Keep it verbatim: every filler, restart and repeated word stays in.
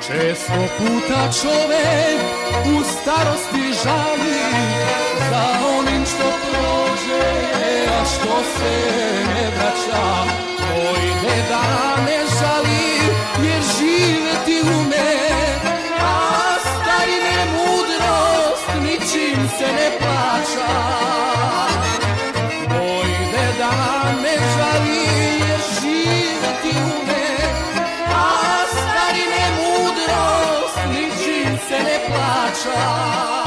Često puta čovek u starosti žali za onim što prođe, a što se ne vraća. Moj deda ne žali jer živeti ume, a starine mudrost ničim se ne plaća. Moj deda ne žali jer živeti ume, a starine mudrost ničim se ne plaća.